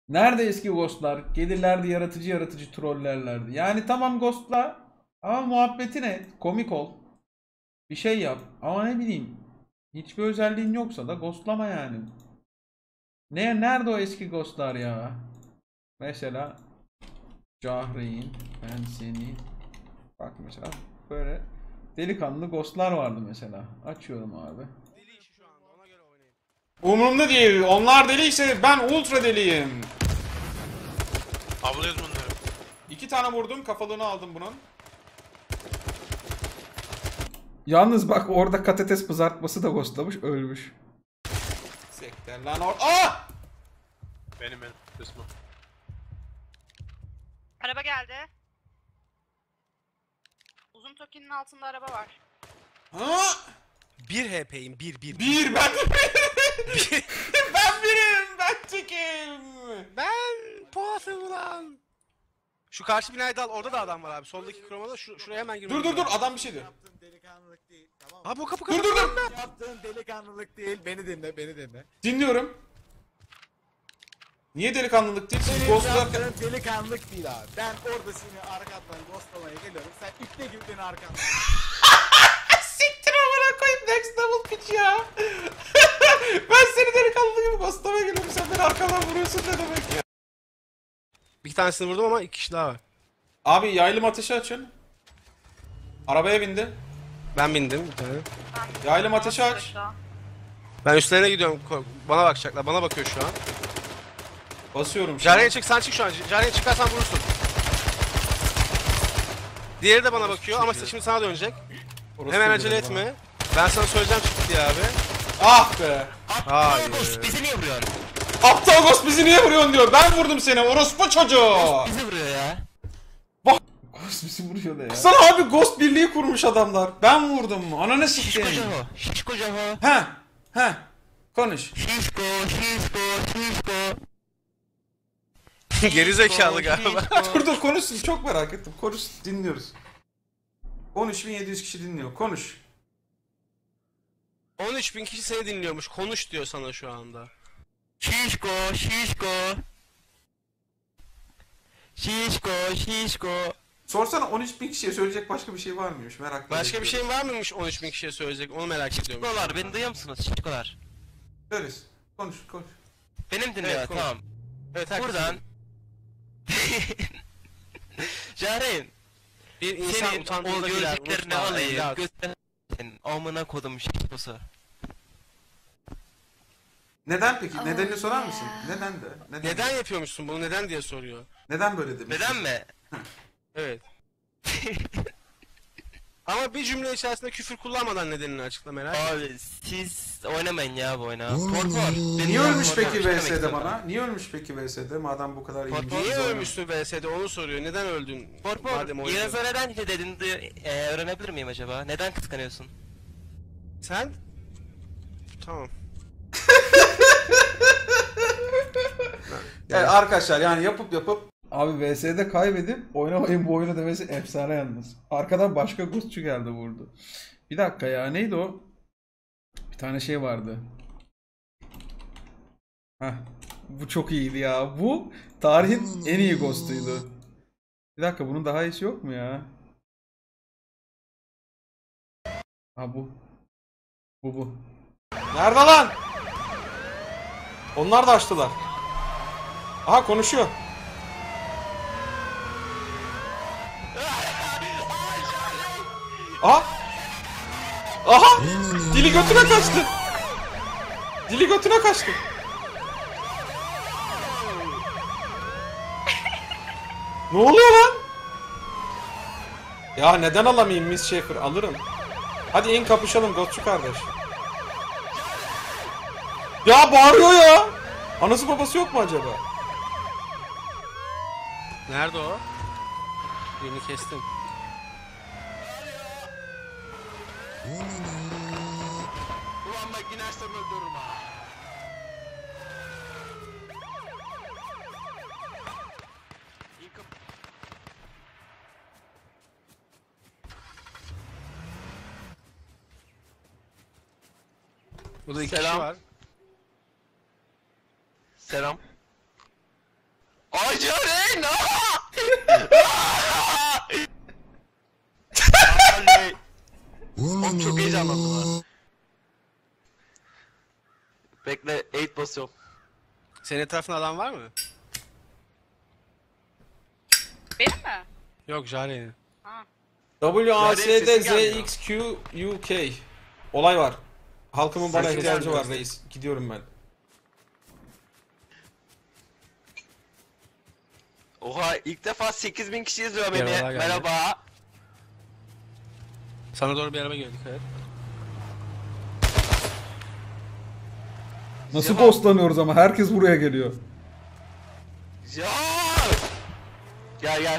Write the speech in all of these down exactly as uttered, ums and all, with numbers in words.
Nerede eski ghostlar? Gelirlerdi yaratıcı yaratıcı trollerlerdi. Yani tamam ghostla ama muhabbetine et. Komik ol. Bir şey yap. Ama ne bileyim. Hiçbir özelliğin yoksa da ghostlama yani. Ne, nerede o eski ghostlar ya? Mesela Cahreyn, ben seni. Bak mesela böyle delikanlı ghostlar vardı mesela. Açıyorum abi. Umurumda değil. Onlar deliyse ben ultra deliyim. Avlıyoruz bunları. İki tane vurdum, kafalığını aldım bunun. Yalnız bak orada katates kızartması da ghostlamış, ölmüş. Sekter lan or... Ah! Benim benim kısmı. Araba geldi. Uzun Toki'nin altında araba var. Ha? bir H P'yim bir bir. Bir ben ben birim, ben tekim. Ben Polat'ım ulan. Şu karşı binayı da al, orada da adam var abi. Soldaki kromada şu, şuraya hemen girmemiz Dur dur dur, lazım. adam bir şey diyor. Yaptığın delikanlılık değil, tamam mı? Abi o kapı Dur dur dur. Yaptığın delikanlılık değil, beni dinle, beni dinle. Dinliyorum. Niye delikanlılık değil? Siz Senin ghostlar... yaptığın delikanlılık değil abi. Ben orada seni arkandan ghostlamaya geliyorum, sen ipne gibi beni arkandan. Siktir amına koyayım, next level pitch ya. Ben seni delikanlı gibi ghostlamaya geliyorum, sen beni arkadan vuruyorsun, ne demek ya? Bir tanesini vurdum ama iki kişi daha var. Abi yaylım ateşi açın. Arabaya bindi. Ben bindim bir tane. Ben Yaylım ateşi aç. şu an. Ben üstlerine gidiyorum. ko- Bana bakacaklar. Bana bakıyor şu an. Basıyorum şu an. Jariye çık, sen çık şu an. Jariye çıkarsan vurursun. Diğeri de bana bakıyor ama şimdi sana dönecek. Orası Hemen da acele geliyor bana. etme. Ben sana söyleyeceğim çık diye abi. Ah be. Hayır. Bizi niye vuruyor? Aptal ghost bizi niye vuruyorsun diyor. Ben vurdum seni, orospu çocuğu. Bizi vuruyor ya. Ghost bizi vuruyor da ya. Sana abi ghost birliği kurmuş adamlar. Ben vurdum. Ananı Şişko sikeyim. Jaho. Şişko Jaho. He. He. Konuş. Şişko, şişko, şişko. Geri zekalı galiba. Dur dur konuşsun, çok merak ettim. Konuş, dinliyoruz. on üç bin yedi yüz kişi dinliyor. Konuş. on üç bin kişi seni dinliyormuş. Konuş diyor sana şu anda. Şişko, şişko. Şişko, şişko. Sorsana on üç bin kişiye söyleyecek başka bir şey var mıymış, merak Başka bir şeyin var mıymış on üç bin kişiye söyleyecek? Onu merak ediyorum. Şişkolar, beni duyuyor musunuz? Şişkolar. Söylesin. Konuş, konuş. Benim dinliyor, Evet, konuş. tamam. Evet, herkes Buradan. Jaren, bir insan senin o utandığında girer. gözlüklerini unutma, alayım. evlat. Göster. Senin amına kodum şişkosu. Neden peki? Nedenini sorar mısın? Neden de? Neden? Neden yapıyormuşsun bunu? Neden diye soruyor. Neden böyle demiş? Neden mi? Evet. Ama bir cümle içerisinde küfür kullanmadan nedenini açıkla merak etme. Abi siz oynamayın ya bu oyunu. Porpor. Niye ölmüş peki V S'de bana? Niye ölmüş peki V S'de? Madem bu kadar iyi. Portföy Niye Doğru. ölmüşsün V S'de onu soruyor. Neden öldün? Porpor. Madem oynadın. Yağız'a neden ne dedin diye e, öğrenebilir miyim acaba? Neden kıskanıyorsun? Sen? Tamam. Yani arkadaşlar yani yapıp yapıp Abi V S'de kaybedip oynamayın bu oyunu demesi efsane yalnız. Arkadan başka ghostçu geldi vurdu. Bir dakika ya, neydi o? Bir tane şey vardı. Heh. Bu çok iyiydi ya. Bu tarihin en iyi ghost'uydu. Bir dakika, bunun daha iyisi yok mu ya? Ha bu. Bu bu. nerede lan? Onlar da açtılar. Aha konuşuyor. Aha. Aha. Dili götüne kaçtı. Dili götüne kaçtı. Ne oluyor lan? Ya neden alamayayım Miss Schaefer? Alırım. Hadi in kapışalım Ghostçu kardeş. Ya bağırıyor ya. Anası babası yok mu acaba? Nerede o? Birini kestim. Ulan bak inersem öldürürüm ha. Burada iki Selam. kişi var. Selam. Acaren! Oğlum çok heyecanlandım ha. Bekle, eight basıyorum. Senin etrafında adam var mı? Benim mi? Yok Jare'nin. W A S D sesin Z gelmiyor. X Q U K. Olay var. Halkımın bana Sesin ihtiyacı gelmiyor. var reis. Gidiyorum ben. Oha, ilk defa sekiz bin kişi izliyor beni. Merhabalar, geldi. Merhaba. Sana doğru bir araba geldik, evet. Nasıl ghostlanıyoruz ama herkes buraya geliyor. Ya! Gel gel.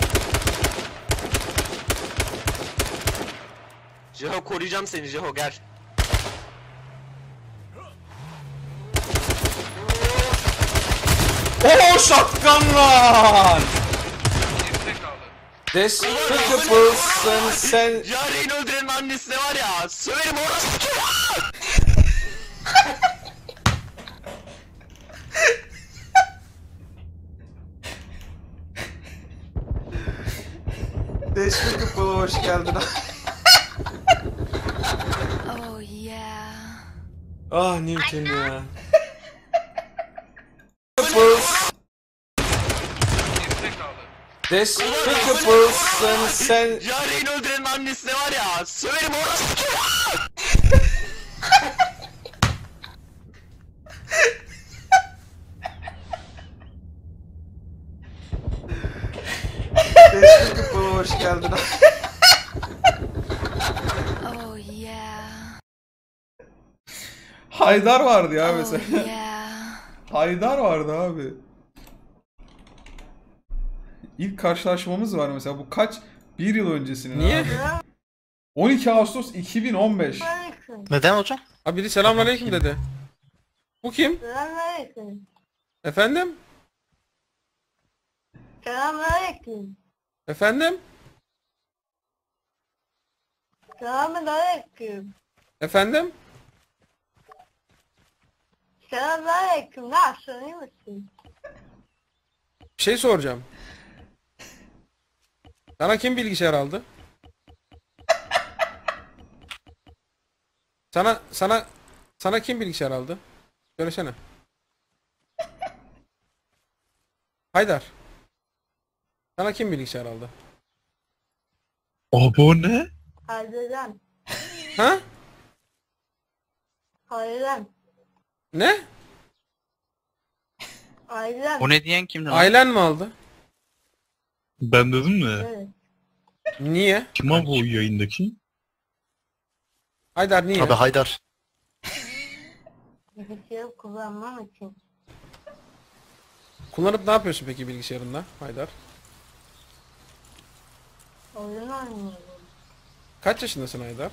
Jeho koruyacağım seni Jeho, gel. Oh shotgun lan! Despicable sen... Yare'yi öldürenin annesine var ya, söverim orası çocuğu! Despicable hoş geldin. Oh yeah. Ah Newton ya. Despicable sen... sen... Yare'yi öldürenin annesine var ya, söverim orası çocuğu! Despicable hoş geldin. Oh yeah. Haydar vardı ya Oh mesela. yeah. Haydar vardı abi. İlk karşılaşmamız var mesela. Bu kaç? Bir yıl öncesinin. Niye? Abi. on iki Ağustos iki bin on beş. Neden hocam? Abi biri selamünaleyküm dedi. Bu kim? Selamünaleyküm. Efendim? Selamünaleyküm. Efendim? Selamünaleyküm. Efendim? Selamünaleyküm. Nasılsın, iyi misin? Bir şey soracağım. Sana kim bilgisayar aldı? Sana sana sana kim bilgisayar aldı? Söylesene. Haydar. Sana kim bilgisayar aldı? Abone? Ailem. Ha? Ailem. Ne? Ailem. O ne diyen kimdi lan? Ailen mi aldı? Ben dedim mi? Evet. Niye? Kim abi o yayındaki? Haydar niye? Abi Haydar. Bilgisayarı kullanmam için. Kullanıp ne yapıyorsun peki bilgisayarında Haydar? Oyun oynuyorum. Kaç yaşındasın Haydar?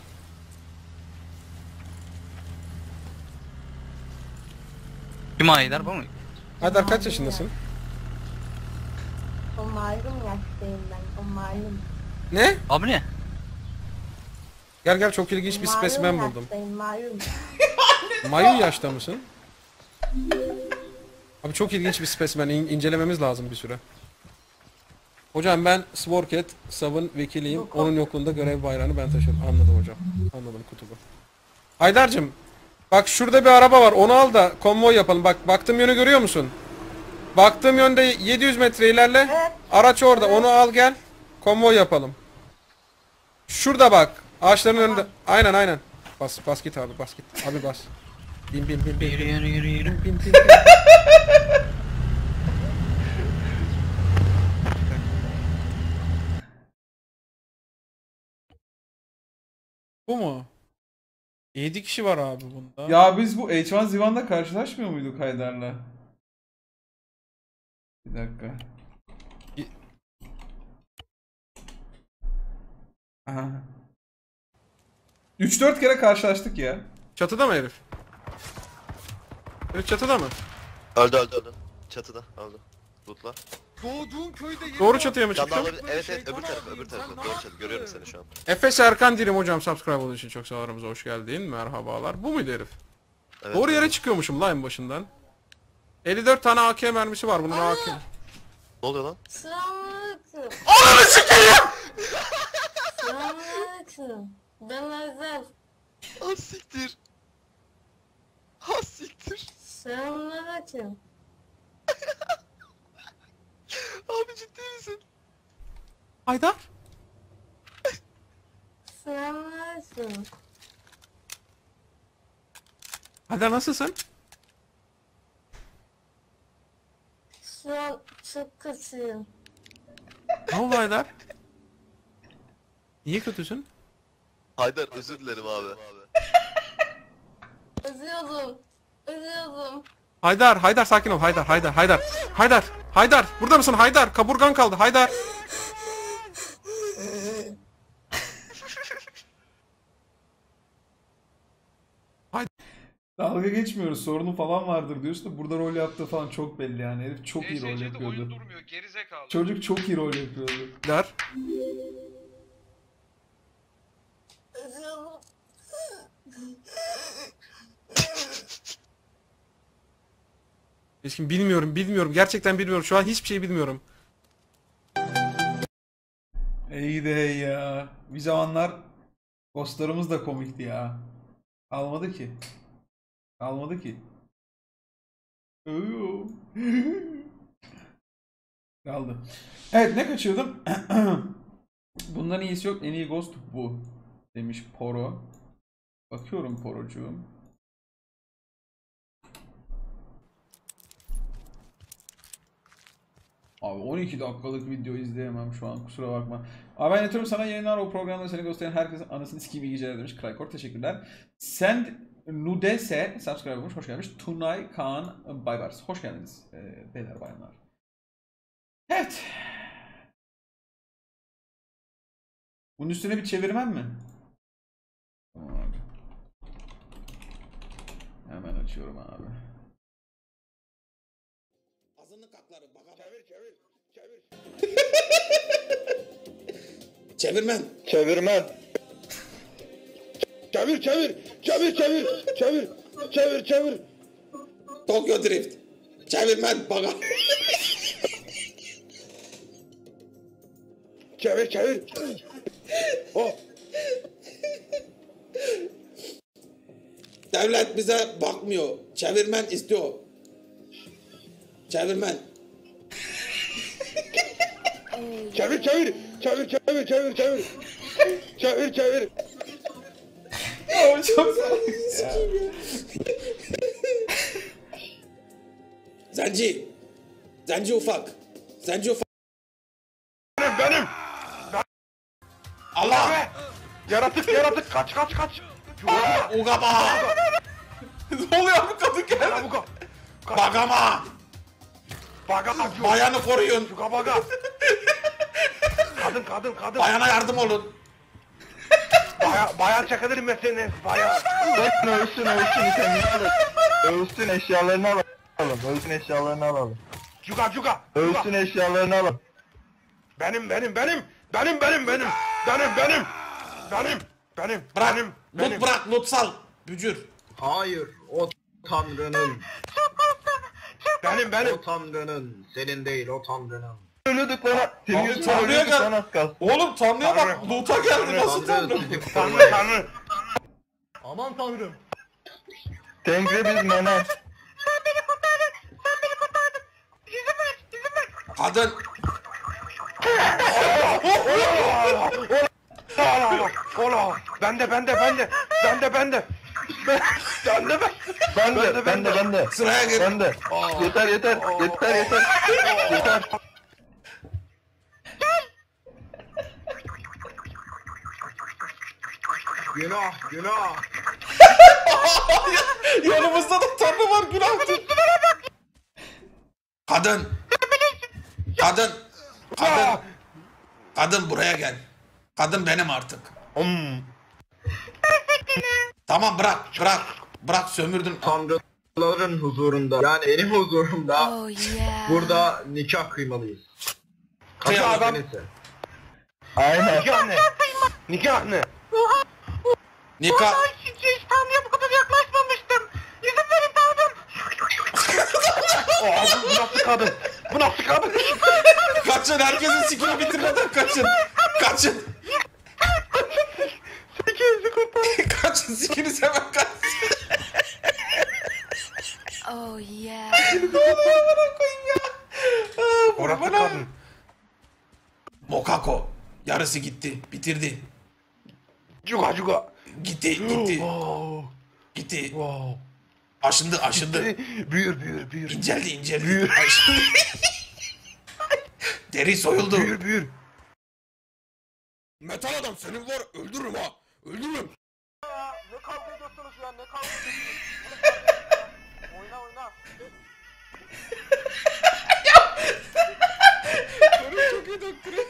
Kim Haydar bu mu? Haydar kaç yaşındasın? O malum yaştayım ben. O malum. Ne? Abi ne? Gel gel çok ilginç bir Malum spesimen buldum. yaştayım, malum. Mayın yaşta mısın? Abi çok ilginç bir spesimen. İn- incelememiz lazım bir süre. Hocam ben Sworket, Sav'ın vekiliyim. Onun yokluğunda görev bayrağını ben taşırım. Anladım hocam. Anladım kutubu. Haydar'cığım. Bak şurada bir araba var. Onu al da konvoy yapalım. Bak baktığım yönü görüyor musun? Baktığım yönde yedi yüz metre ilerle. Evet. Araç orada. Onu al gel. Konvoy yapalım. Şurada bak. Ağaçların önünde. Aynen aynen. Bas bas git abi bas git. Abi bas. Bin bin bin bin. Yürü yürü yürü yürü. Bin bin bin. Bu mu? yedi kişi var abi bunda. Ya biz bu H bir Z bir'de karşılaşmıyor muyduk Haydar'la? Bir dakika. Aha. üç dört kere karşılaştık ya. Çatıda mı herif? Herif çatıda mı? Öldü öldü öldü. Çatıda öldü. Lootla. Doğduğun köyde Doğru çatıya mı Can daha çıktın? olabilir. Evet evet öbür taraf öbür taraf. Doğru çatı. Görüyorum seni şu an. Efes Erkan Dirim hocam subscribe olduğu için çok sağ ol, aramıza hoş geldin. Merhabalar. Bu muydu herif? Evet, Doğru yere evet. çıkıyormuşum lan en başından. elli dört tane A K mermisi var bunun A K. Ne oluyor lan? Selamünaleyküm. Ananı sikeyim! Selamünaleyküm. Ben Özel. Ha siktir. Ha siktir. Selamünaleyküm. Abi ciddi misin? Haydar. Selamünaleyküm. Haydar nasılsın? Şu an çok kötüyüm. Ne oldu Haydar? Niye kötüsün? Haydar özür dilerim abi. Özüyordum. Özüyordum. Haydar, Haydar sakin ol. Haydar, Haydar, Haydar. Haydar, Haydar. Burada mısın Haydar? Kaburgan kaldı. Haydar. Dalga geçmiyoruz. Sorunu falan vardır diyorsun da burada rol yaptığı falan çok belli yani. Herif çok iyi rol yapıyordu. durmuyor, gerizekalı. Çocuk çok iyi rol yapıyordu. Haydar. Özüyordum. Şimdi bilmiyorum, bilmiyorum. Gerçekten bilmiyorum. Şu an hiçbir şey bilmiyorum. İyi de hey ya. Bir zamanlar ghostlarımız da komikti ya. Almadı ki. Almadı ki. Öyo. Kaldı. Evet, ne kaçıyordum? Bundan iyisi yok. En iyi ghost bu. Demiş Poro. Bakıyorum Porocuğum. Abi on iki dakikalık video izleyemem şu an, kusura bakma. Abi ben yatıyorum sana yayınlar, o programda seni gösteren herkesin anasını sikeyim, iyi geceler demiş Kraykor, teşekkürler. Send Nudese subscribe olmuş, hoş gelmiş. Tunay Kaan Baybars, hoş geldiniz ee, beyler bayanlar. Evet. Bunun üstüne bir çevirmem mi? Tamam abi. Hemen açıyorum abi. Azınlık hakları baka çevir çevir çevir. Çevirmen. Çevirmen. Çevir çevir çevir çevir çevir çevir çevir. Tokyo Drift. Çevirmen baka. Çevir çevir. Oh. Devlet bize bakmıyor. Çevirmen istiyor. Çevirmen. Çevir çevir. Çevir çevir çevir çevir. Çevir çevir. Abi çok sağ Zenci. Zenci ufak. Zenci ufak. Benim benim. Allah. Yaratık yaratık kaç kaç kaç. Ugaba. Ne oluyor bu kadın geldi? Buga. Bagama. Baga. Bayanı koruyun. Buga baga. Kadın kadın kadın. Bayana yardım olun. Baya, bayan çekilir misiniz? Bayan. Ölsün ölsün ölsün kendini alın. Ölsün eşyalarını alalım. Ölsün eşyalarını alalım. Cuga cuga. Ölsün eşyalarını alalım. Benim benim benim. Benim benim benim. Benim benim. Benim. Benim. Bırak. Benim. Lut Benim. bırak. Lutsal. Bücür. Hayır, o Tanrı'nın. Benim benim. O Tanrı'nın. Senin değil, o Tanrı'nın. Ölüyorduk lan. Senin Abi yüzünden Tanrı'ya ölüyorduk gel. lan az kalsın. Oğlum Tanrı'ya bak, Tanrı. loot'a geldi, nasıl Tanrı? sizi Tanrı koruyun. Tanrı. Aman Tanrım. Tengri biz mene. Kadın. Ola ola. Bende bende bende. Bende bende. Bende ben. Ben de ben de ben de. Sıraya gir. Ben de. Yeter yeter. Yeter yeter. Yeter. Günah, günah. Yanımızda da Tanrı var, günahtır. Kadın. Kadın. Kadın. Kadın buraya gel. Kadın benim artık. Hmm. Tamam bırak bırak. Bırak sömürdün. Tanrıların huzurunda, yani benim huzurumda, Oh yeah. burada nikah kıymalıyız. Kıyalım. Kadın neyse. Aynen. Nikah ne? Nikah ne? Nikah. Tanrı'ya bu kadar yaklaşmamıştım. İzin verin Tanrım. Aa, bu nasıl kadın? Bu nasıl kadın? Kaçın, herkesin sikini bitirmeden kaçın. Kaçın. Sekizli kurtar. Kaçın, sikini seven kaçın. Oh yeah. Bana koyayım ya. Aa, Orası bana. kadın. Mokako. Yarısı gitti. Bitirdi. Cuga cuga. Gitti, gitti. Wow. Gitti. Wow. Aşındı, aşındı. Büyür büyür büyür. İnceldi, inceldi. Aşındı. Deri soyuldu. Büyür büyür. Metal adam senin var, öldürürüm ha. Öldürürüm. Ne kavga ediyorsunuz ya, ne kavga ediyorsunuz? Oyna oyna. Çok iyi doktoru.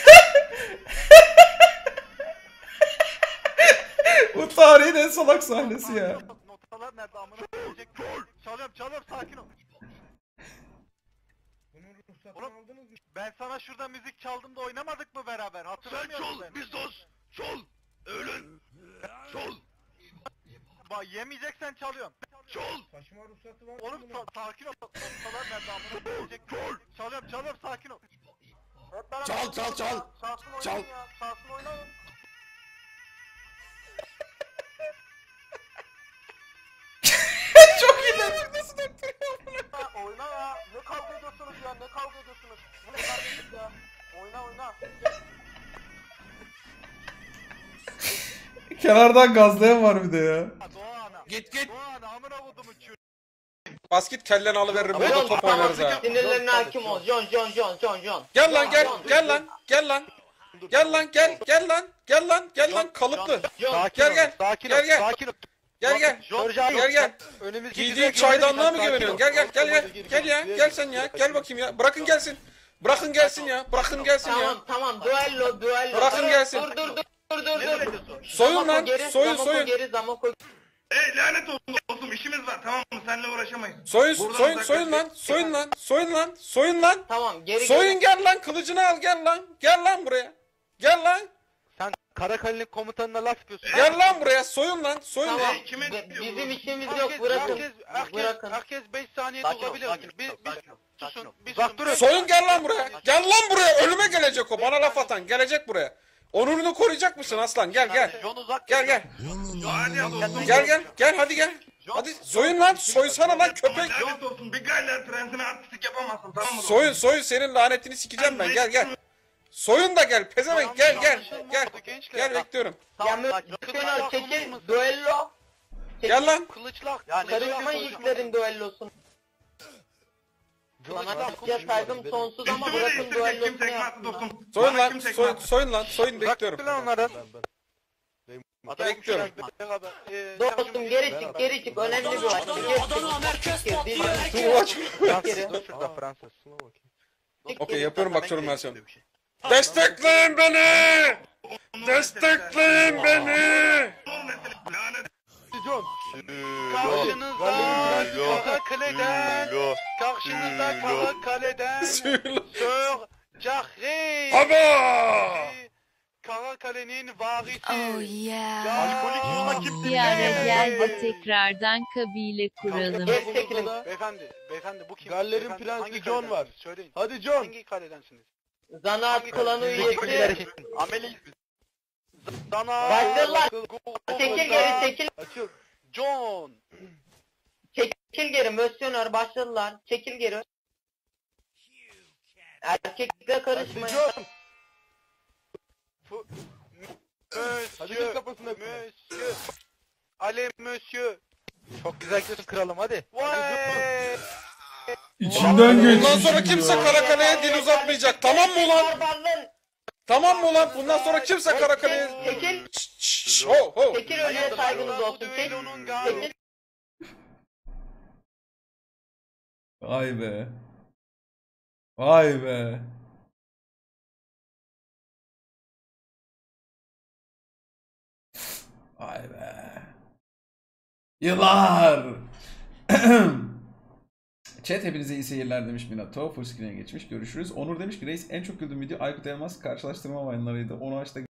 Bu tarihin en salak sahnesi ya. Notalar nerede amına koyacak? Çalıyorum çalıyorum, sakin ol. Oğlum ben sana şurada müzik çaldım da oynamadık mı beraber? Hatırlamıyor musun beni? Biz dost. Çol. Ölün. Çol. Bak yemeyeceksen çalıyorum. Çol. Saçma ruhsatı var. Oğlum sa sakin ol. Notalar nerede amına koyacak? Çol. Çalıyorum çalıyorum, sakin ol. Çal çal çal. Çalsın Çal. oynayın ya. Çalsın oynayın. Çok iyi doktor. Nasıl doktor ya? Oyna ya. Ne kavga ediyorsunuz ya? Ne kavga ediyorsunuz? Bu ne kardeşlik ya? Oyna oyna. Kenardan gazlayan var bir de ya. Doğa ana. Git git. Doğa ana amına kodumun çürü. Basket kelleni alıveririm. Burada top oynarız ha. Sinirlerine hakim ol. John John John John John. Gel lan gel. Gel lan. Gel lan. Gel lan gel. Gel lan. Gel lan. Gel lan kalıplı. Sakin Gel, ol, gel. Sakin Gel, ol. gel. Sakin ol. Gel gel. Gel gel. Önümüzdeki Giydiğin güzel çaydanlığa mı günler- güveniyorsun? Gel gel gel gel. Gel ya. Gel sen ya. Gel bakayım ya. Bırakın gelsin. Bırakın gelsin ya. Bırakın gelsin ya. Tamam tamam duello duello. Bırakın Dur, gelsin. Dur dur dur dur dur dur. Soyun Zamoko lan. geri, Soyun Zamoko soyun. Geri, Zamoko Ey lanet olsun dostum, işimiz var, tamam mı? Seninle uğraşamayız. Soyun Buradan soyun uzaklaş. soyun lan. Soyun lan. Soyun lan. Soyun lan. Tamam geri Soyun gel lan. Kılıcını al gel lan. Gel lan buraya. Gel lan. Sen Karakale'nin komutanına laf yapıyorsun. Gel lan buraya. Soyun lan. Soyun Tamam. lan. Ey, kime Be- diyor bizim bu? işimiz Herkes, yok bırakın. herkes, herkes, Bırakın. herkes beş saniye Sakin ol, durabilir. sakin ol, Bir, bir, sakin ol, sakin ol. susun, bir Bak susun. durun. Soyun gel lan buraya. Gel lan buraya. Ölüme gelecek o. Bana laf atan. Gelecek buraya. Onurunu koruyacak mısın aslan? Gel gel. John uzak. Gel gel. Hadi ya dostum. Gel gel. Gel hadi gel. Hadi soyun lan. Soysana lan köpek. Lanet olsun, bir galler prensine artistik yapamazsın, tamam mı? Soyun soyun, senin lanetini sikeceğim ben. Gel gel. Soyun da gel. Pezevenk gel gel. Gel. Gel bekliyorum. Ya Mösyönör çekil duello. Gel lan. Kılıçlak. Karışma yiğitlerin duellosunu. Sanatçıya saygım sonsuz ama Üstümü bırakın değiştirecek duellosunu kim tekme attı yapsınlar. dostum? Soyun Bana lan. kim tekme Soyun, attı? soyun lan. Soyun bekliyorum. Bırak lan onları. Bekliyorum. Dostum geri çık geri çık önemli bir maç. Geri çık. Dur aç. Geri. Dur şurada Fransız. Okey yapıyorum bakıyorum ben sana. Destekleyin beni. Destekleyin beni. Son mesele, lanet. John. Karşınızda Karakale'den. Karşınızda Karakale'den. Suyun. Sir Jahre. Aba. Karakale'nin varisi. Oh yeah. Alkolik yola kimse Bir ara gel de tekrardan kabile kuralım. Geri çekilin. Beyefendi, beyefendi bu kim? Galler'in Beyefendi, prensi hangi John kaleden? var. Söyleyin. Hadi John. Hangi kaledensiniz? Zanaat klanı üyesi. Ameli. Dana. Başlarlar. Çekil geri çekil. Açıl. John. Çekil geri Mösyönör başladılar. Çekil geri. Erkekle karışmayın. Monsieur. Monsieur. Allez monsieur. Çok güzel gidiyorsun kralım hadi. Vay. İçinden geçmiş. Bundan sonra kimse Karakale'ye dil uzatmayacak. Tamam mı ulan? Tamam mı ulan? Bundan sonra kimse Karakale'ye... Çekil. Şşş, şşş, ho ho. Çekil ölüye saygınız olsun. Çekil. Çekil. Vay be. Vay be. Vay be. Yıllar. Chat hepinize iyi seyirler demiş Minato. Full screen'e geçmiş. Görüşürüz. Onur demiş ki reis en çok güldüğüm video Aykut Elmas karşılaştırma oyunlarıydı. Onu açta